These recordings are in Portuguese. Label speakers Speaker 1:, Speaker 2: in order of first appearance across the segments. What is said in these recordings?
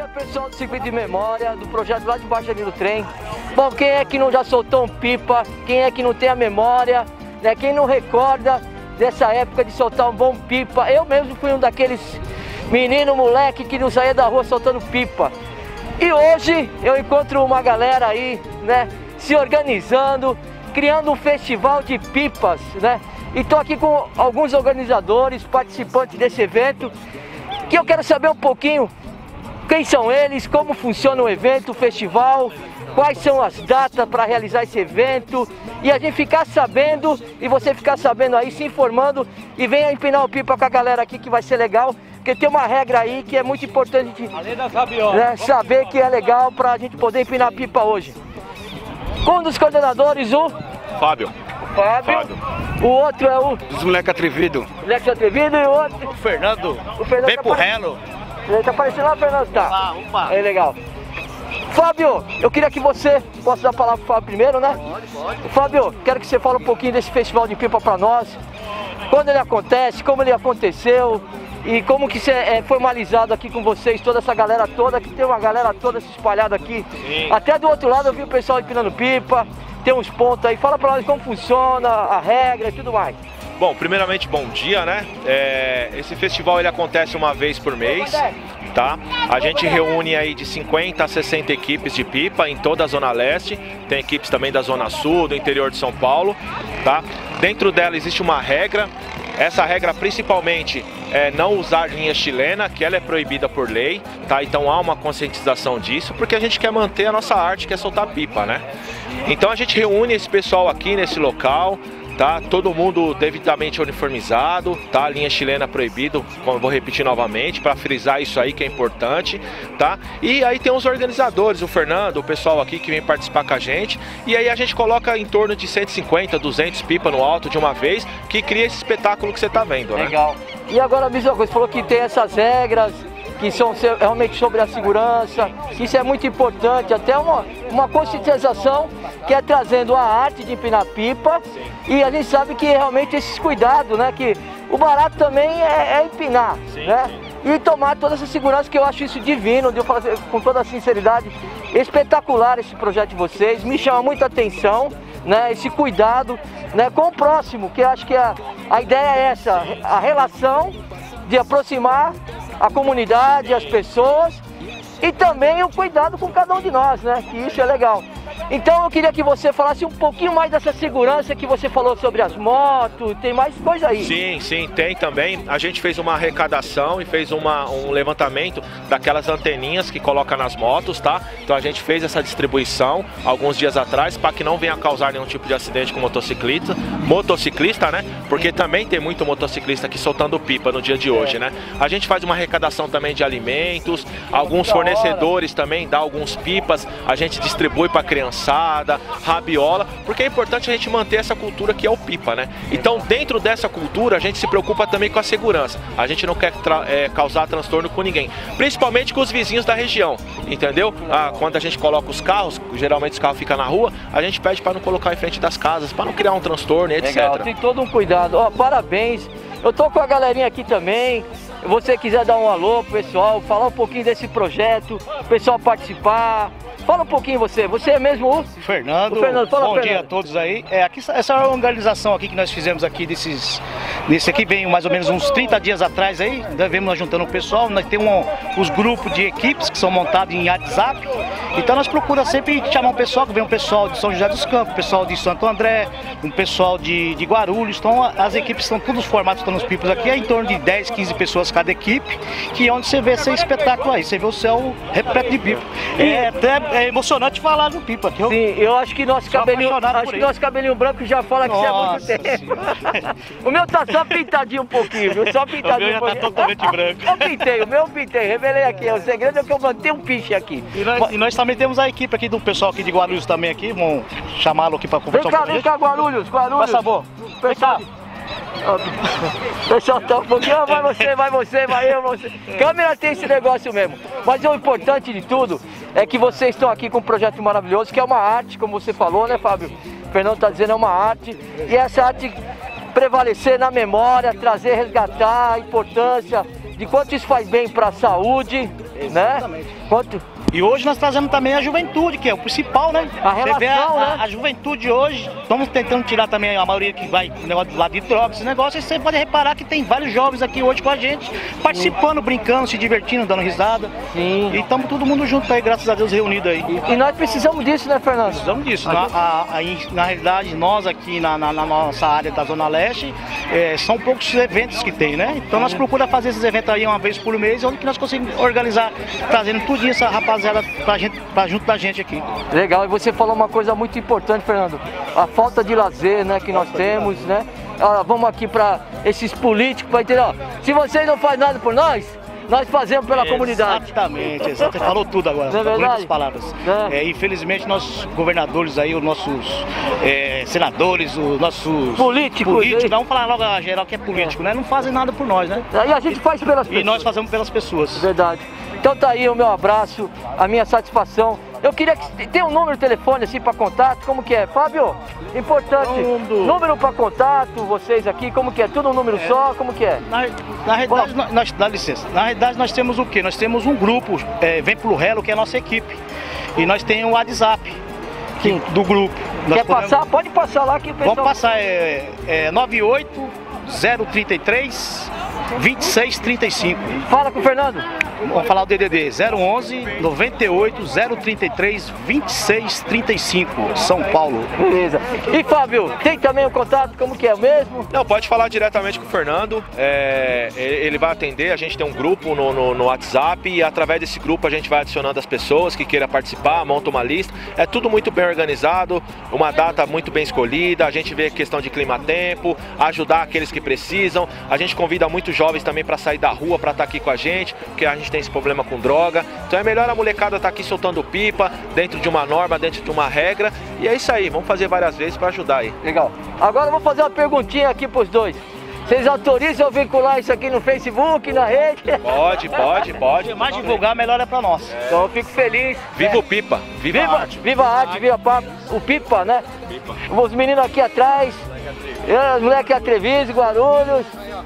Speaker 1: é pessoal do Circuito de Memória, do projeto lá de baixo ali do trem. Bom, quem é que não já soltou um pipa? Quem é que não tem a memória? Né? Quem não recorda dessa época de soltar um bom pipa? Eu mesmo fui um daqueles menino, moleque que não saía da rua soltando pipa. E hoje eu encontro uma galera aí, né, se organizando, criando um festival de pipas, né? E tô aqui com alguns organizadores, participantes desse evento, que eu quero saber um pouquinho quem são eles, como funciona o evento, o festival, quais são as datas para realizar esse evento, e a gente ficar sabendo, e você ficar sabendo aí, se informando, e venha empinar o pipa com a galera aqui que vai ser legal, porque tem uma regra aí que é muito importante, né, saber que é legal para a gente poder empinar a pipa hoje. Um dos coordenadores, o
Speaker 2: Fábio.
Speaker 1: O outro é o...
Speaker 2: Dos moleque atrevido.
Speaker 1: Moleque atrevido e o outro...
Speaker 2: O Fernando.
Speaker 1: Vem pro relo. Ele tá aparecendo lá, Fernando, tá?
Speaker 2: Opa.
Speaker 1: É legal. Fábio, eu queria que você... Posso dar a palavra pro Fábio primeiro, né? Pode. Fábio, quero que você fale um pouquinho desse festival de pipa pra nós. Quando ele acontece, como ele aconteceu e como que você é formalizado aqui com vocês, toda essa galera toda, que tem uma galera toda se espalhada aqui. Sim. Até do outro lado eu vi o pessoal empinando pipa, tem uns pontos aí. Fala pra nós como funciona, a regra e tudo mais.
Speaker 2: Bom, primeiramente, bom dia, né? Esse festival ele acontece uma vez por mês, tá? A gente reúne aí de 50 a 60 equipes de pipa em toda a Zona Leste, tem equipes também da Zona Sul, do interior de São Paulo, tá? Dentro dela existe uma regra, essa regra principalmente é não usar linha chilena, que ela é proibida por lei, tá? Então há uma conscientização disso, porque a gente quer manter a nossa arte, que é soltar pipa, né? Então a gente reúne esse pessoal aqui nesse local, tá? Todo mundo devidamente uniformizado, tá? Linha chilena proibido, como eu vou repetir novamente, para frisar isso aí que é importante, tá? E aí tem os organizadores, o Fernando, o pessoal aqui que vem participar com a gente, e aí a gente coloca em torno de 150, 200 pipa no alto de uma vez, que cria esse espetáculo que você tá vendo, né?
Speaker 1: Legal. E agora, mesma coisa, você falou que tem essas regras, que são realmente sobre a segurança, isso é muito importante, até uma conscientização que é trazendo a arte de empinar pipa. Sim. E a gente sabe que realmente esses cuidados, né, que o barato também é empinar, sim, né? Sim. E tomar toda essa segurança, que eu acho isso divino, de eu falar com toda a sinceridade, espetacular esse projeto de vocês, me chama muita atenção, né, esse cuidado, né, com o próximo, que eu acho que a ideia é essa, a relação de aproximar a comunidade, as pessoas, e também o cuidado com cada um de nós, né? Que isso é legal. Então eu queria que você falasse um pouquinho mais dessa segurança que você falou sobre as motos, tem mais coisa aí.
Speaker 2: Sim, sim, tem também. A gente fez uma arrecadação e fez um levantamento daquelas anteninhas que coloca nas motos, tá? Então a gente fez essa distribuição alguns dias atrás para que não venha causar nenhum tipo de acidente com motociclista, né? Porque também tem muito motociclista aqui soltando pipa no dia de hoje, né? A gente faz uma arrecadação também de alimentos, alguns fornecedores também dão alguns pipas, a gente distribui para criançada, rabiola, porque é importante a gente manter essa cultura que é o pipa, né? Então dentro dessa cultura a gente se preocupa também com a segurança, a gente não quer causar transtorno com ninguém, principalmente com os vizinhos da região, entendeu? Quando a gente coloca os carros, geralmente os carros ficam na rua, a gente pede para não colocar em frente das casas, para não criar um transtorno, etc.
Speaker 1: Legal, tem todo um cuidado. Ó, parabéns, eu tô com a galerinha aqui também. Se você quiser dar um alô pro pessoal, falar um pouquinho desse projeto, o pessoal participar. Fala um pouquinho você é mesmo o
Speaker 3: Fernando. Bom dia a todos aí. Essa organização aqui que nós fizemos aqui nesse aqui vem mais ou menos uns 30 dias atrás aí, vemos nós juntando o pessoal, nós temos os grupos de equipes que são montados em WhatsApp, então nós procuramos sempre chamar um pessoal, que vem um pessoal de São José dos Campos, um pessoal de Santo André, um pessoal de Guarulhos, então as equipes estão todos formados, estão nos pipos aqui, é em torno de 10, 15 pessoas cada equipe, que é onde você vê esse espetáculo aí, você vê o céu repleto de pipa. É emocionante falar do pipa.
Speaker 1: Sim, eu acho que nosso cabelinho branco já fala que isso é muito tempo. O meu tá só pintadinho um pouquinho, viu? Só pintadinho.
Speaker 3: O meu já tá totalmente branco.
Speaker 1: O meu pintei, revelei aqui. O segredo é que eu mantenho um piche aqui.
Speaker 3: E nós também temos a equipe aqui do pessoal aqui de Guarulhos também aqui, vamos chamá-lo aqui para conversar.
Speaker 1: Vem cá, Guarulhos.
Speaker 3: Por favor.
Speaker 1: Pessoal. O pessoal tá um pouquinho, vai você, vai eu, você. Câmera tem esse negócio mesmo. Mas o importante de tudo é que vocês estão aqui com um projeto maravilhoso, que é uma arte, como você falou, né, Fábio? O Fernando tá dizendo, é uma arte. E essa arte prevalecer na memória, resgatar a importância de quanto isso faz bem para a saúde,
Speaker 3: Exatamente.
Speaker 1: Né? Quanto...
Speaker 3: E hoje nós trazemos também a juventude, que é o principal, né?
Speaker 1: A relação,
Speaker 3: Você vê
Speaker 1: né?
Speaker 3: a juventude hoje, estamos tentando tirar também a maioria que vai no negócio do lado de drogas, esse negócio, e você pode reparar que tem vários jovens aqui hoje com a gente, participando, brincando, se divertindo, dando risada.
Speaker 1: Sim.
Speaker 3: E estamos todo mundo junto aí, graças a Deus, reunido aí.
Speaker 1: E nós precisamos disso, né, Fernando?
Speaker 3: Precisamos disso. Na realidade, nós aqui na nossa área da Zona Leste, são poucos eventos que tem, né? Então nós procuramos fazer esses eventos aí uma vez por mês, onde que nós conseguimos organizar, trazendo tudo isso, rapaziada, pra junto da gente aqui.
Speaker 1: Legal, e você falou uma coisa muito importante, Fernando, a falta de lazer, né, que nós temos, né? Vamos aqui para esses políticos, para entender, ó, se vocês não fazem nada por nós fazemos pela comunidade.
Speaker 3: Exatamente, você falou tudo agora,
Speaker 1: não é verdade?
Speaker 3: Muitas palavras. Infelizmente, nossos governadores aí, os nossos senadores, os nossos políticos, vamos falar logo a geral que é político, né? Não fazem nada por nós, né?
Speaker 1: E a gente faz pelas pessoas.
Speaker 3: E nós fazemos pelas pessoas.
Speaker 1: Verdade. Então tá aí o meu abraço, a minha satisfação. Eu queria que tem um número de telefone assim para contato, como que é? Fábio, importante, número para contato, vocês aqui, como que é? Tudo um número só, como que é?
Speaker 3: Na realidade, dá licença, na realidade nós temos o quê? Nós temos um grupo, Vem pro Relo, que é a nossa equipe. E nós temos o WhatsApp do grupo.
Speaker 1: Quer passar? Pode passar lá que o pessoal...
Speaker 3: Vamos passar, 98 033 2635.
Speaker 1: Fala com o Fernando.
Speaker 3: Vamos falar o DDD 011 98 033 2635, São Paulo.
Speaker 1: Beleza. E Fábio, tem também o contato, como que é o mesmo?
Speaker 2: Não, pode falar diretamente com o Fernando, ele vai atender, a gente tem um grupo no WhatsApp e através desse grupo a gente vai adicionando as pessoas que queiram participar, monta uma lista, é tudo muito bem organizado, uma data muito bem escolhida, a gente vê questão de clima-tempo, ajudar aqueles que precisam, a gente convida muitos jovens também para sair da rua, para estar aqui com a gente, porque a gente tem esse problema com droga, então é melhor a molecada estar aqui soltando pipa, dentro de uma norma, dentro de uma regra, e é isso aí, vamos fazer várias vezes para ajudar aí.
Speaker 1: Legal. Agora eu vou fazer uma perguntinha aqui para os dois. Vocês autorizam eu vincular isso aqui no Facebook, na rede?
Speaker 2: Pode.
Speaker 3: Quanto mais divulgar, melhor é para nós.
Speaker 1: Então eu fico feliz.
Speaker 2: Viva o Pipa, viva a arte.
Speaker 1: Viva a arte, viva o Pipa, né?
Speaker 2: Pipa.
Speaker 1: Os meninos aqui atrás, os moleques atrevidos, Guarulhos.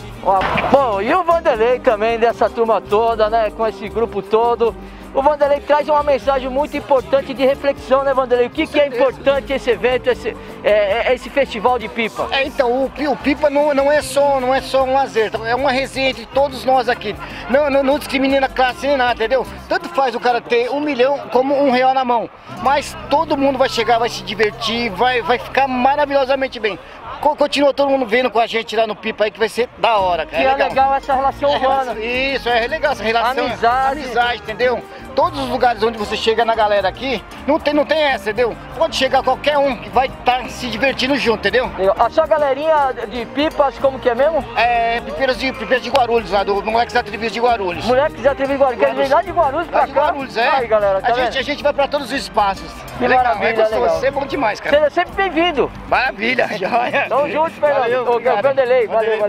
Speaker 1: Bom, e o Vanderlei também, dessa turma toda, né? Com esse grupo todo. O Vanderlei traz uma mensagem muito importante de reflexão, né, Vanderlei? O que é importante esse evento, esse festival de pipa?
Speaker 4: Então, o pipa não é só um lazer, é uma resenha entre todos nós aqui. Não discrimina classe nem nada, entendeu? Tanto faz o cara ter 1 milhão como R$1 na mão. Mas todo mundo vai chegar, vai se divertir, vai ficar maravilhosamente bem. Continua todo mundo vendo com a gente lá no pipa aí, que vai ser da hora, cara.
Speaker 1: Que é legal essa relação humana.
Speaker 4: Isso, é legal essa relação.
Speaker 1: Amizade,
Speaker 4: entendeu? Todos os lugares onde você chega na galera aqui, não tem essa, entendeu? Pode chegar qualquer um que vai estar se divertindo junto, entendeu?
Speaker 1: A sua galerinha de pipas, como que é mesmo?
Speaker 4: Pipeiros de Guarulhos, lá, do Moleques Atrevidos de Guarulhos.
Speaker 1: Moleques Atrevidos de Guarulhos, quer dizer, lá de Guarulhos pra cá?
Speaker 4: De Guarulhos, é.
Speaker 1: Aí, galera, tá
Speaker 4: a gente vai pra todos os espaços.
Speaker 1: Que maravilha, legal.
Speaker 4: Você é bom demais, cara.
Speaker 1: Seja sempre bem-vindo.
Speaker 4: Maravilha, joia.
Speaker 1: Tamo junto, Fernando. Vanderlei, valeu.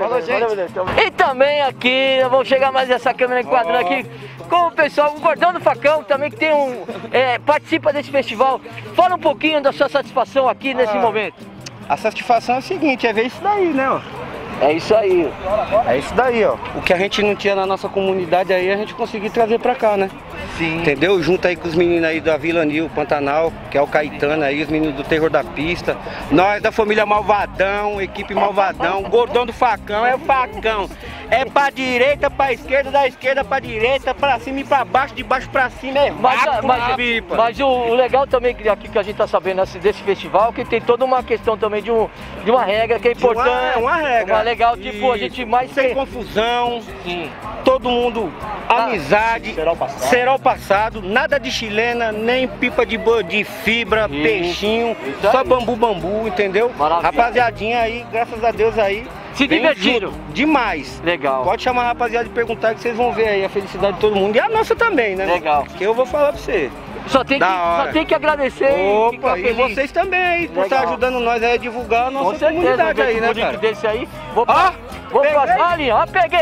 Speaker 1: E também aqui, vamos chegar mais essa câmera enquadrando aqui com o pessoal, o Gordão do Facão também, que tem participa desse festival. Fala um pouquinho da sua satisfação aqui nesse momento.
Speaker 5: A satisfação é o seguinte, é ver isso daí, né, ó.
Speaker 1: É isso aí.
Speaker 5: É isso daí, ó. O que a gente não tinha na nossa comunidade aí, a gente conseguiu trazer pra cá, né?
Speaker 1: Sim.
Speaker 5: Entendeu? Junto aí com os meninos aí da Vila Nil, Pantanal, que é o Caetano aí, os meninos do Terror da Pista. Nós da família Malvadão, equipe Malvadão, Gordão do Facão, é o Facão. É pra direita, pra esquerda, da esquerda pra direita, pra cima e pra baixo, de baixo pra cima, é pipa.
Speaker 1: Mas o legal também aqui que a gente tá sabendo desse festival, que tem toda uma questão também de uma regra que é importante.
Speaker 5: Uma regra.
Speaker 1: Uma legal, tipo, a gente mais...
Speaker 5: Sem confusão, todo mundo, amizade, cerol passado, nada de chilena, nem pipa de fibra, peixinho, só bambu, entendeu?
Speaker 1: Maravilha.
Speaker 5: Rapaziadinha aí, graças a Deus aí.
Speaker 1: Se divertiram.
Speaker 5: Demais.
Speaker 1: Legal.
Speaker 5: Pode chamar a rapaziada e perguntar que vocês vão ver aí a felicidade de todo mundo. E a nossa também, né?
Speaker 1: Legal.
Speaker 5: Que eu vou falar pra você.
Speaker 1: Só tem que agradecer.
Speaker 5: Opa, e vocês também aí, por estar ajudando nós aí a divulgar a nossa comunidade aí, né, cara?
Speaker 1: Desse aí, vou passar ali, ó, peguei.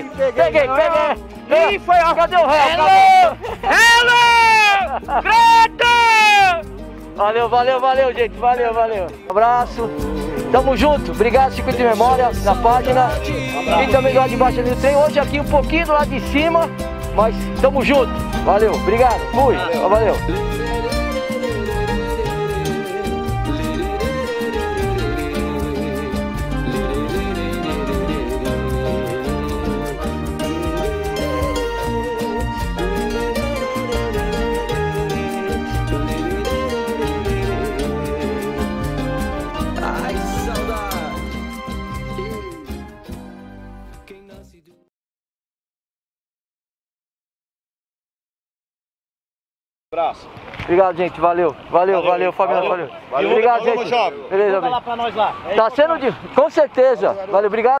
Speaker 5: Ih, foi, ó.
Speaker 1: Cadê o réu?
Speaker 5: Hello! Greta!
Speaker 1: Valeu, gente, valeu. Um abraço. Tamo junto, obrigado, Circuito de Memória, na página. E também do lado de baixo do trem. Hoje aqui um pouquinho do lado de cima, Mas tamo junto. Valeu, obrigado. Fui. Valeu.
Speaker 2: Abraço.
Speaker 1: Obrigado, gente. Valeu, Fabiano. Valeu. Obrigado, gente. Beleza,
Speaker 3: Fala lá pra nós lá.
Speaker 1: Tá sendo de... Com certeza. Valeu, obrigado.